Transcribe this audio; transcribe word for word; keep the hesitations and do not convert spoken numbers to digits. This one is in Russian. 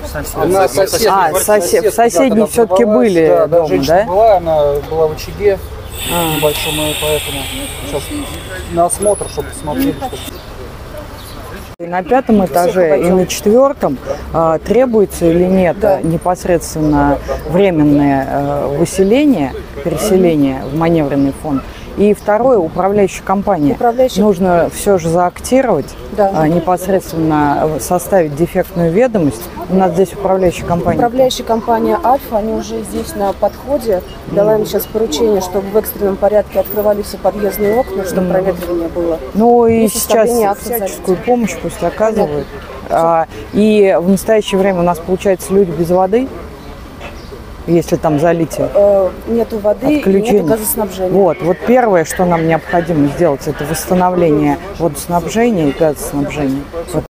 Она сосед, А, сосед, в соседней все-таки были да, дома, женщина да? была, она была в очаге А. небольшом, и поэтому сейчас на осмотр, чтобы посмотрели, что... И на пятом этаже и на четвертом а, требуется или нет Да. непосредственно временное а, выселение, переселение в маневренный фонд. И второе, управляющая компания. Управляющая- Нужно все же заактировать, Да. а, непосредственно составить дефектную ведомость. У нас здесь управляющая компания. Управляющая компания «Альфа», они уже здесь на подходе. Дала им сейчас поручение, чтобы в экстренном порядке открывали все подъездные окна, чтобы проветривание было. Ну и И сейчас составление акта всяческую сзади. помощь пусть оказывают. А, и в настоящее время у нас, получается, люди без воды, если там залитие. Э, нету воды и Отключение. нету газоснабжения. Вот, вот первое, что нам необходимо сделать, это восстановление водоснабжения и газоснабжения. Вот